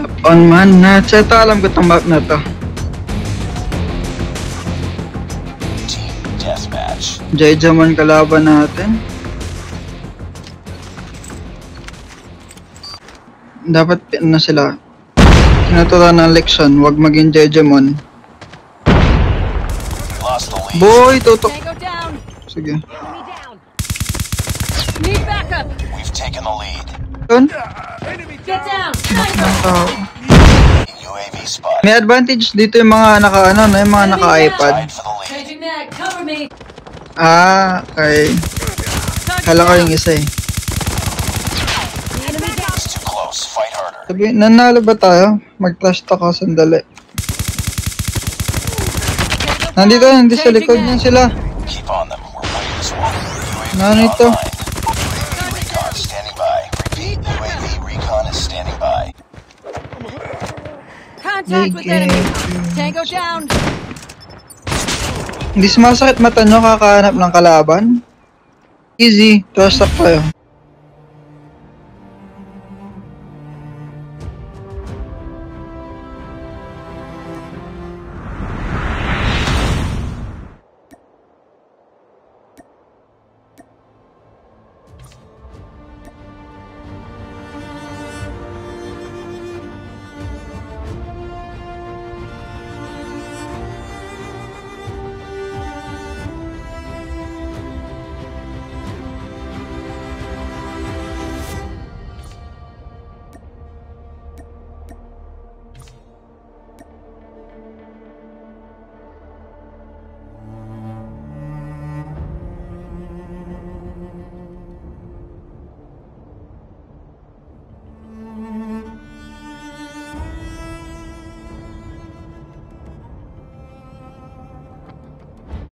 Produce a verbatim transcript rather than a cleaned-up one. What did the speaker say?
Lap on man na. Ito alam ko itong map na to. Team deathmatch. Jayjaman kalaban natin. Dapat na sila. Kinaturan ng leksyon. Huwag maging Jayjaman. Lost the lead. Boy, tutok. Tango down. Sige. Enemy down. Need backup. We've taken the lead. Yun. Get down. Ng tao. U A V spot. May advantage dito yung mga naka ano, no, yung mga naka iPad. Tied for the lead. Changing mag. Cover me. Ah, okay. Kala ko yung isa eh. Enemy down. It's too close. Fight harder. Sabi, nanalo ba tayo? Mag-flash talk ako sandali. Nandito, nandito sa likod niyan sila. Keep on them. We're winning this one. U A V Nandito. online. Recon standing by. Repeat. U A V recon is standing by. Contact with enemy. Tango down. Hindi sumasakit mata nyo kakahanap ng kalaban? Easy, trust up kayo.